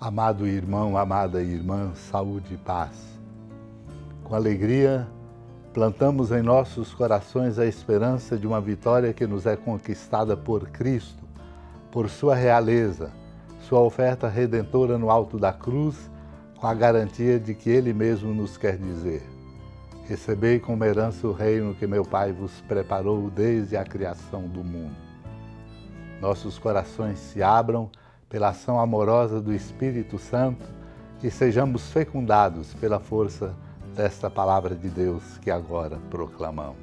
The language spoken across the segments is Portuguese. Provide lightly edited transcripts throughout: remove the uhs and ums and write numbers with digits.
Amado irmão, amada irmã, saúde e paz. Com alegria, plantamos em nossos corações a esperança de uma vitória que nos é conquistada por Cristo, por sua realeza, sua oferta redentora no alto da cruz, com a garantia de que Ele mesmo nos quer dizer: recebei como herança o reino que meu Pai vos preparou desde a criação do mundo. Nossos corações se abram pela ação amorosa do Espírito Santo e sejamos fecundados pela força desta palavra de Deus que agora proclamamos.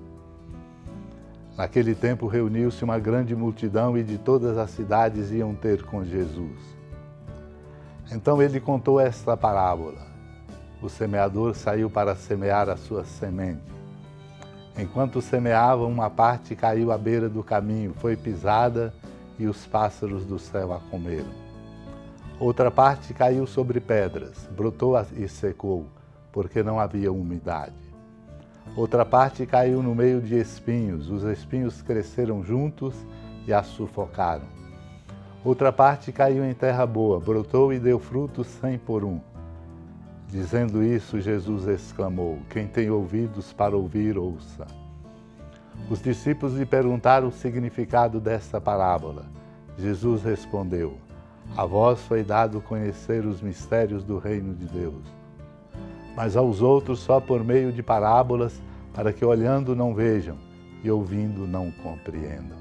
Naquele tempo reuniu-se uma grande multidão e de todas as cidades iam ter com Jesus. Então ele contou esta parábola. O semeador saiu para semear a sua semente. Enquanto semeava, uma parte caiu à beira do caminho, foi pisada e os pássaros do céu a comeram. Outra parte caiu sobre pedras, brotou e secou, porque não havia umidade. Outra parte caiu no meio de espinhos, os espinhos cresceram juntos e a sufocaram. Outra parte caiu em terra boa, brotou e deu frutos 100 por 1. Dizendo isso, Jesus exclamou: quem tem ouvidos para ouvir, ouça. Os discípulos lhe perguntaram o significado desta parábola. Jesus respondeu: a vós foi dado conhecer os mistérios do reino de Deus, mas aos outros só por meio de parábolas, para que olhando não vejam e ouvindo não compreendam.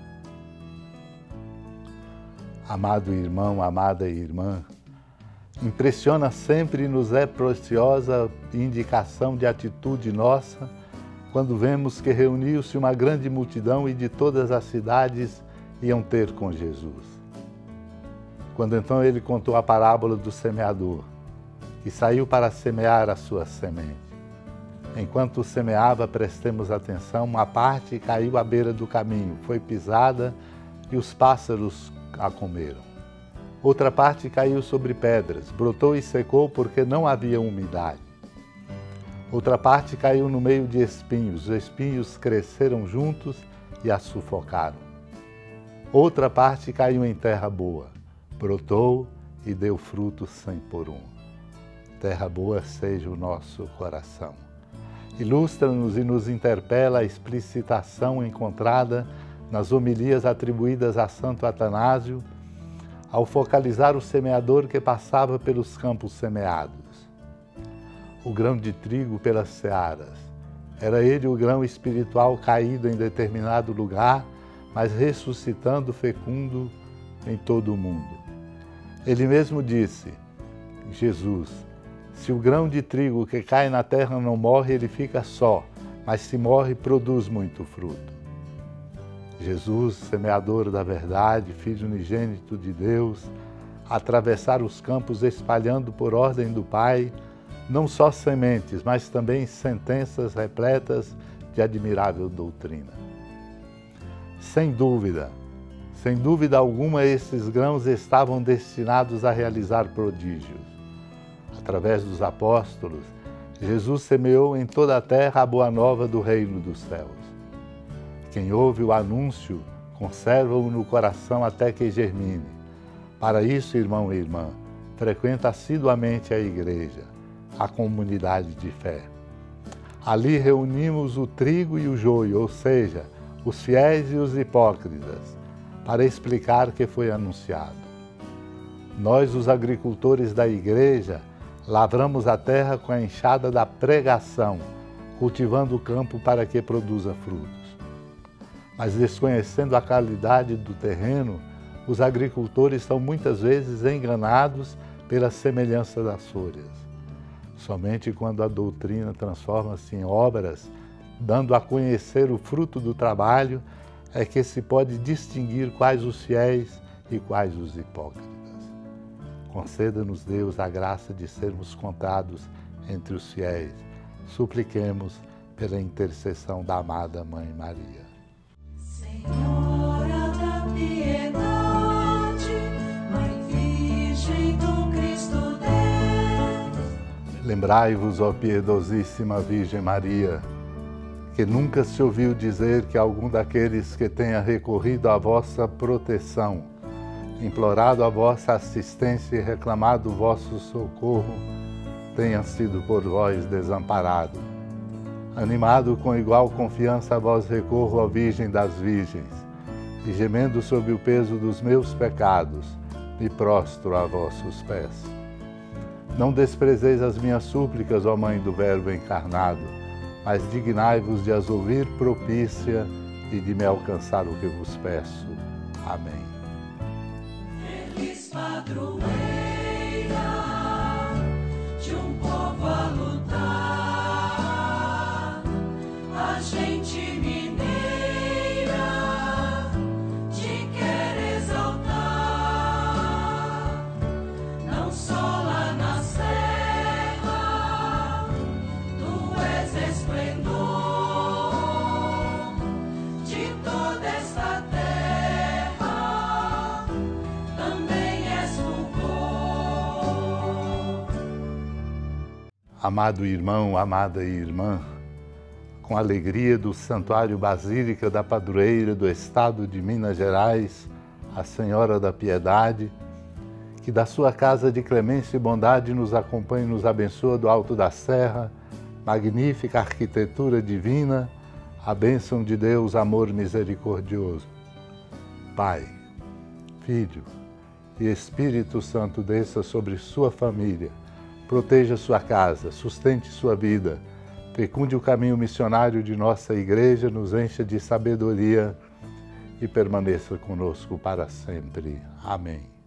Amado irmão, amada irmã, impressiona sempre e nos é preciosa indicação de atitude nossa quando vemos que reuniu-se uma grande multidão e de todas as cidades iam ter com Jesus. Quando então ele contou a parábola do semeador, que saiu para semear a sua semente. Enquanto semeava, prestemos atenção, uma parte caiu à beira do caminho, foi pisada e os pássaros a comeram. Outra parte caiu sobre pedras, brotou e secou porque não havia umidade. Outra parte caiu no meio de espinhos, os espinhos cresceram juntos e a sufocaram. Outra parte caiu em terra boa, brotou e deu fruto 100 por 1. Terra boa seja o nosso coração. Ilustra-nos e nos interpela a explicitação encontrada nas homilias atribuídas a Santo Atanásio, ao focalizar o semeador que passava pelos campos semeados. O grão de trigo pelas searas. Era ele o grão espiritual caído em determinado lugar, mas ressuscitando fecundo em todo o mundo. Ele mesmo disse, Jesus: se o grão de trigo que cai na terra não morre, ele fica só, mas se morre, produz muito fruto. Jesus, semeador da verdade, Filho unigênito de Deus, atravessar os campos espalhando por ordem do Pai, não só sementes, mas também sentenças repletas de admirável doutrina. Sem dúvida alguma, esses grãos estavam destinados a realizar prodígios. Através dos apóstolos, Jesus semeou em toda a terra a boa nova do reino dos céus. Quem ouve o anúncio, conserva-o no coração até que germine. Para isso, irmão e irmã, frequenta assiduamente a igreja, a comunidade de fé. Ali reunimos o trigo e o joio, ou seja, os fiéis e os hipócritas, para explicar o que foi anunciado. Nós, os agricultores da igreja, lavramos a terra com a enxada da pregação, cultivando o campo para que produza frutos. Mas desconhecendo a qualidade do terreno, os agricultores são muitas vezes enganados pela semelhança das folhas. Somente quando a doutrina transforma-se em obras, dando a conhecer o fruto do trabalho, é que se pode distinguir quais os fiéis e quais os hipócritas. Conceda-nos, Deus, a graça de sermos contados entre os fiéis. Supliquemos pela intercessão da amada Mãe Maria. Senhora da piedade, Mãe Virgem do Cristo Deus. Lembrai-vos, ó piedosíssima Virgem Maria, que nunca se ouviu dizer que algum daqueles que tenha recorrido à vossa proteção implorado a vossa assistência e reclamado o vosso socorro, tenha sido por vós desamparado. Animado com igual confiança a vós recorro, ó Virgem das Virgens, e gemendo sob o peso dos meus pecados, me prostro a vossos pés. Não desprezeis as minhas súplicas, ó Mãe do Verbo encarnado, mas dignai-vos de as ouvir propícia e de me alcançar o que vos peço. Amém. Feliz padroeira de um povo a lutar, a gente mineira te quer exaltar, não só lá na serra, tu és esplendor de toda esta terra, também és fulgor. Amado irmão, amada irmã, com a alegria do Santuário Basílica da Padroeira do Estado de Minas Gerais, a Senhora da Piedade, que da sua casa de clemência e bondade nos acompanhe e nos abençoa do alto da serra, magnífica arquitetura divina, a bênção de Deus, amor misericordioso. Pai, Filho e Espírito Santo desça sobre sua família, proteja sua casa, sustente sua vida, fecunde o caminho missionário de nossa Igreja, nos encha de sabedoria e permaneça conosco para sempre. Amém.